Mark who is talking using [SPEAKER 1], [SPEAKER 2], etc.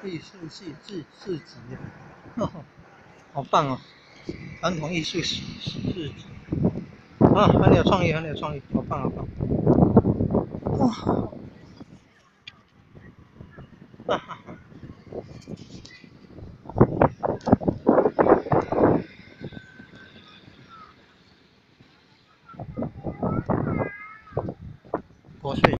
[SPEAKER 1] 艺术系市集，好棒哦！传统艺术市集啊，很有创意，很有创意，好棒好棒！哇！哈哈哈，国税。